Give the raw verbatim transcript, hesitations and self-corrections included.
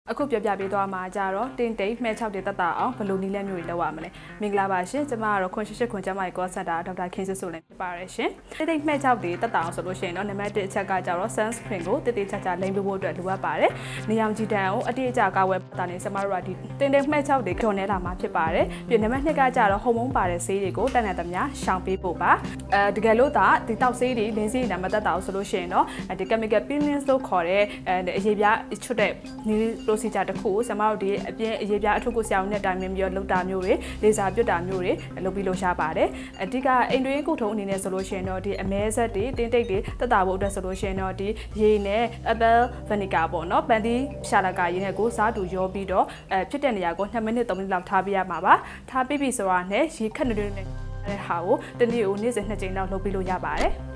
အခုပြပြပေးသွားမှာကြတော့တင်းတိတ်မှဲချောက်တွေတက်တာအောင်ဘလို့နီးလက်မျိုးတွေလောက်ရမလဲမင်္ဂလာပါရှင်ကျမကတော့ခွန်ရှိရှိခွန်ကျမရဲ့ကောစက်တာဒေါက်တာခင်စစ်ဆိုလည်းဖြစ်ပါရရှင်တင်းတိတ်မှဲချောက်တွေတက်တာအောင်ဆိုလို့ရှိရင်တော့နံပါတ်တစ်အချက်ကကြတော့ sunscreen ကိုတိတိကျကျလိမ့်ပေးဖို့အတွက်လိုအပ်ပါတယ်နေရောင်ခြည်တန်ကိုအတိအကျကာဝယ်တာနေကျမတို့ကဒီတင်းတိတ်မှဲချောက်တွေကြော်နေလာမှာဖြစ်ပါတယ်ပြီးနံပါတ်နှစ်ကကြတော့ဟော်မုန်းပါတဲ့ဆေးတွေကိုတန်တဲ့သမျှရှောင်ပေးဖို့ပါအဲတကယ်လို့သာဒီတောက်ဆေးတွေလင်းဆေးတွေမတက်တာအောင်ဆိုလို့ရှိရင်တော့ဒီ chemical peelings လို့ခေါ်တဲ့အရေးပြားချွတ်တဲ့နီး procedure တစ်ခုကိုကျမတို့ဒီအပြင်းအရေးပြားအထုပ်ကိုဆရာဝန်နဲ့တိုင်ပင်ပြီးတော့လုပ်တာမျိုးတွေလေဆာပြတ်တာမျိုးတွေလုပ်ပြီးလို့ရပါတယ်အဓိကအိမ်တွင်းကုထုံးအနေနဲ့ဆိုလို့ရှိရင်တော့ဒီအမဲဆက်တွေတင်းတိတ်တွေတက်တာဖို့အတွက်ဆိုလို့ရှိရင်တော့ဒီရေနဲ့ apple vinegar ပေါ့နော်ပန်တီရှာလကာရေနဲ့ကိုစားတူရောပြီးတော့အဲဖြစ်တဲ့နေရာကိုနှစ်မိနစ်သုံးမိနစ်လောက်ထားပေးရမှာပါထားပြီးပြီဆိုတာနဲ့ရေခက်နေနေတဲ့ဟာကိုတနေ့ကိုနေ့စဉ်နှစ်ကြိမ်လောက်လုပ်ပြီးလို့ရပါတယ်